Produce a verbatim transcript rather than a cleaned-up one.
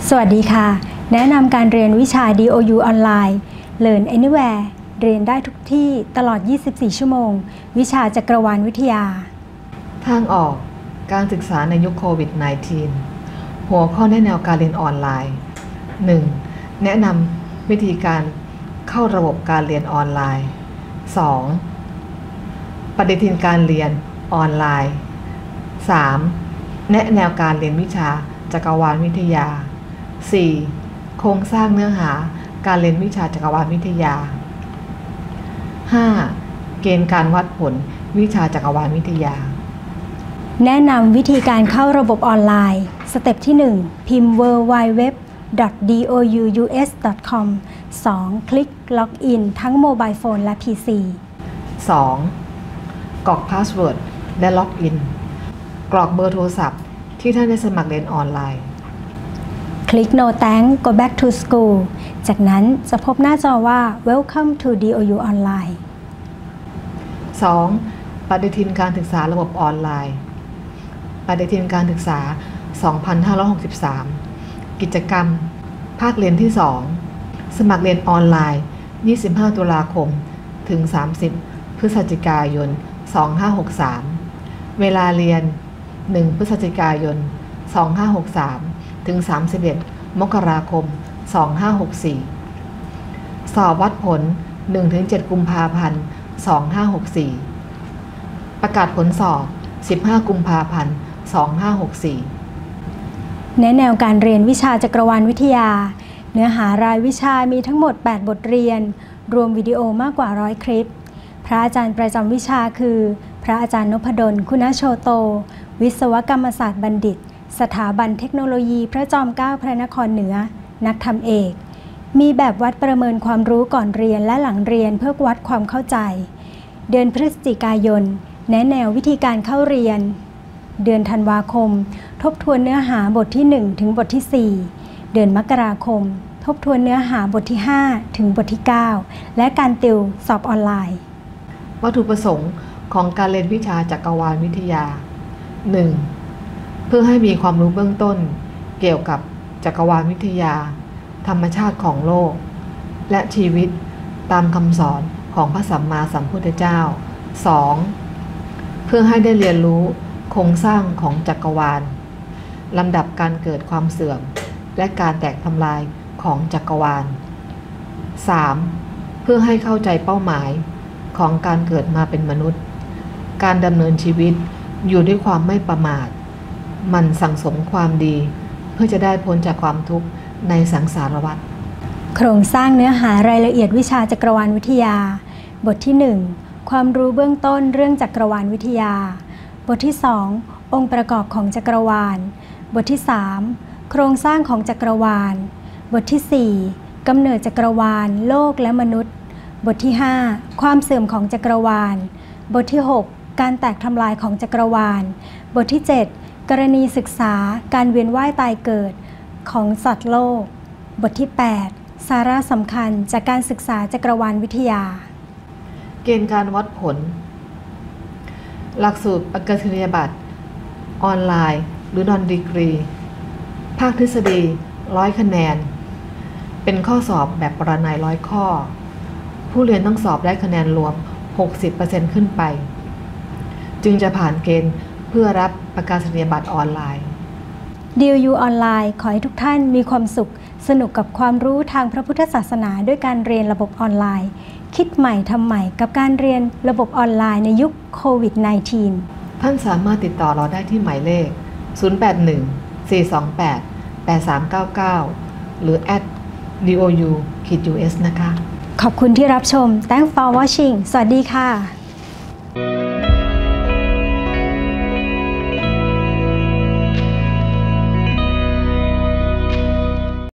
สวัสดีค่ะแนะนำการเรียนวิชา ดี โอ ยู ออนไลน์ Learn Anywhere เรียนได้ทุกที่ตลอด ยี่สิบสี่ ชั่วโมง วิชาจักรวาลวิทยาทางออกการศึกษาในยุคโควิด สิบเก้า หัวข้อแนะแนวการเรียนออนไลน์ หนึ่ง แนะนำวิธีการเข้าระบบการเรียนออนไลน์ สอง ปฏิทินการเรียนออนไลน์ สาม แนะแนวการเรียนวิชาจักรวาลวิทยา สี่ โครงสร้างเนื้อหาการเรียนวิชาจักรวาลวิทยา ห้า เกณฑ์การวัดผลวิชาจักรวาลวิทยาแนะนำวิธีการเข้าระบบออนไลน์สเต็ปที่ หนึ่ง พิมพ์ ดับเบิลยู ดับเบิลยู ดับเบิลยู ดอท ดี โอ ยู ยู เอส ดอท คอม สอง คลิกล็อกอินทั้งโมบายโฟนและ พี ซีสอง กรอกพาสเวิร์ดและล็อกอินกรอกเบอร์โทรศัพท์ที่ท่านได้สมัครเรียนออนไลน์คลิก No Thanks Go Back to School จากนั้นจะพบหน้าจอว่า Welcome to ดี โอ ยู Online สอง ปฏิทินการศึกษาระบบออนไลน์ปฏิทินการศึกษา สองพันห้าร้อยหกสิบสาม กิจกรรม ภาคเรียนที่ สอง สมัครเรียนออนไลน์ ยี่สิบห้า ตุลาคม ถึง สามสิบ พฤศจิกายน สองพันห้าร้อยหกสิบสาม เวลาเรียน หนึ่ง พฤศจิกายน สองพันห้าร้อยหกสิบสาม ถึง สามสิบเอ็ด มกราคม สองพันห้าร้อยหกสิบสี่ สอบวัดผล หนึ่งถึงเจ็ด กุมภาพันธ์ สองพันห้าร้อยหกสิบสี่ ประกาศผลสอบ สิบห้า กุมภาพันธ์ สองพันห้าร้อยหกสิบสี่แนะแนวการเรียนวิชาจักรวาลวิทยาเนื้อหารายวิชามีทั้งหมด แปด บทเรียนรวมวิดีโอมากกว่าร้อยคลิปพระอาจารย์ประจำวิชาคือพระอาจารย์นพดลคุณโชโตวิศวกรรมศาสตร์บัณฑิตสถาบันเทคโนโลยีพระจอมเกล้าพระนครเหนือนักธรรมเอกมีแบบวัดประเมินความรู้ก่อนเรียนและหลังเรียนเพื่อวัดความเข้าใจเดือนพฤศจิกายนแนะแนววิธีการเข้าเรียนเดือนธันวาคมทบทวนเนื้อหาบทที่หนึ่งถึงบทที่สี่เดือนมกราคมทบทวนเนื้อหาบทที่ห้าถึงบทที่เก้าและการติวสอบออนไลน์วัตถุประสงค์ของการเรียนวิชาจักรวาลวิทยา หนึ่ง เพื่อให้มีความรู้เบื้องต้นเกี่ยวกับจักรวาลวิทยาธรรมชาติของโลกและชีวิตตามคำสอนของพระสัมมาสัมพุทธเจ้า สอง เพื่อให้ได้เรียนรู้โครงสร้างของจักรวาลลำดับการเกิดความเสื่อมและการแตกทำลายของจักรวาล สาม เพื่อให้เข้าใจเป้าหมายของการเกิดมาเป็นมนุษย์การดำเนินชีวิตอยู่ด้วยความไม่ประมาทหมั่นสั่งสมความดีเพื่อจะได้พ้นจากความทุกข์ในสังสารวัฏโครงสร้างเนื้อหารายละเอียดวิชาจักรวาลวิทยาบทที่หนึ่งความรู้เบื้องต้นเรื่องจักรวาลวิทยาบทที่สององค์ประกอบของจักรวาลบทที่สามโครงสร้างของจักรวาลบทที่สี่กำเนิดจักรวาลโลกและมนุษย์บทที่ห้าความเสื่อมของจักรวาลบทที่หกการแตกทำลายของจักรวาลบทที่เจ็ดกรณีศึกษาการเวียนว่ายตายเกิดของสัตว์โลกบทที่แปดสาระสำคัญจากการศึกษาจักรวาลวิทยาเกณฑ์การวัดผลหลักสูตรประกาศนียบัตรออนไลน์หรือนอนดีกรีภาคทฤษฎีร้อยคะแนนเป็นข้อสอบแบบปรนัยร้อยข้อผู้เรียนต้องสอบได้คะแนนรวม หกสิบเปอร์เซ็นต์ ขึ้นไปจึงจะผ่านเกณฑ์เพื่อรับประกาศนียบัตรออนไลน์ดี โอ ยู ออนไลน์ขอให้ทุกท่านมีความสุขสนุกกับความรู้ทางพระพุทธศาสนาด้วยการเรียนระบบออนไลน์คิดใหม่ทำใหม่กับการเรียนระบบออนไลน์ในยุคโควิด สิบเก้าท่านสามารถติดต่อเราได้ที่หมายเลข ศูนย์ แปด หนึ่ง สี่ สอง แปด แปด สาม เก้า เก้า หรือ แอท ดี โอ ยู ยู เอส นะคะขอบคุณที่รับชม Thanks for watching สวัสดีค่ะ